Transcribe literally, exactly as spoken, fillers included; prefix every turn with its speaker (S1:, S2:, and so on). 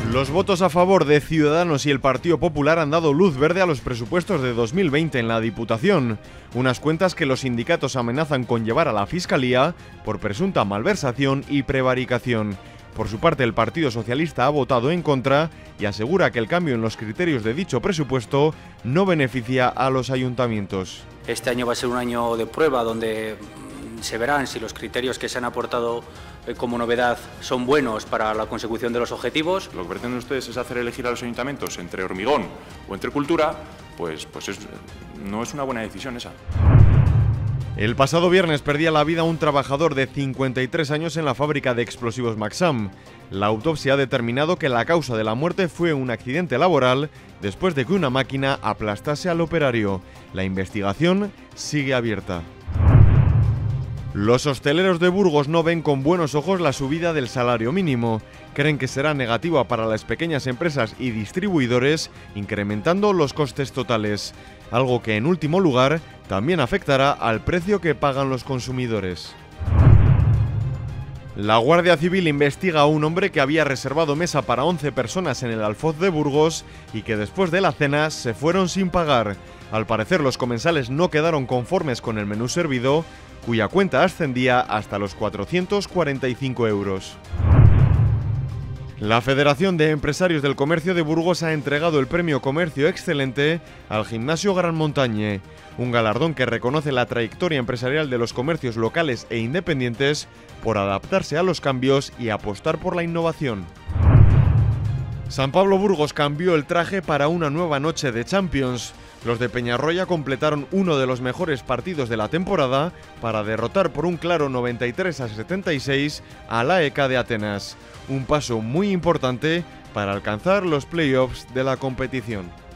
S1: Los votos a favor de Ciudadanos y el Partido Popular han dado luz verde a los presupuestos de dos mil veinte en la Diputación, unas cuentas que los sindicatos amenazan con llevar a la Fiscalía por presunta malversación y prevaricación. Por su parte, el Partido Socialista ha votado en contra y asegura que el cambio en los criterios de dicho presupuesto no beneficia a los ayuntamientos.
S2: Este año va a ser un año de prueba donde se verán si los criterios que se han aportado como novedad son buenos para la consecución de los objetivos.
S3: Lo que pretenden ustedes es hacer elegir a los ayuntamientos entre hormigón o entre cultura, pues, pues es, no es una buena decisión esa.
S1: El pasado viernes perdía la vida un trabajador de cincuenta y tres años en la fábrica de explosivos Maxam. La autopsia ha determinado que la causa de la muerte fue un accidente laboral después de que una máquina aplastase al operario. La investigación sigue abierta. Los hosteleros de Burgos no ven con buenos ojos la subida del salario mínimo. Creen que será negativa para las pequeñas empresas y distribuidores, incrementando los costes totales, algo que en último lugar también afectará al precio que pagan los consumidores. La Guardia Civil investiga a un hombre que había reservado mesa para once personas en el Alfoz de Burgos y que después de la cena se fueron sin pagar. Al parecer los comensales no quedaron conformes con el menú servido, cuya cuenta ascendía hasta los cuatrocientos cuarenta y cinco euros. La Federación de Empresarios del Comercio de Burgos ha entregado el premio Comercio Excelente al Gimnasio Gran Montañe, un galardón que reconoce la trayectoria empresarial de los comercios locales e independientes por adaptarse a los cambios y apostar por la innovación. San Pablo Burgos cambió el traje para una nueva noche de Champions. Los de Peñarroya completaron uno de los mejores partidos de la temporada para derrotar por un claro noventa y tres a setenta y seis a la E C A de Atenas. Un paso muy importante para alcanzar los playoffs de la competición.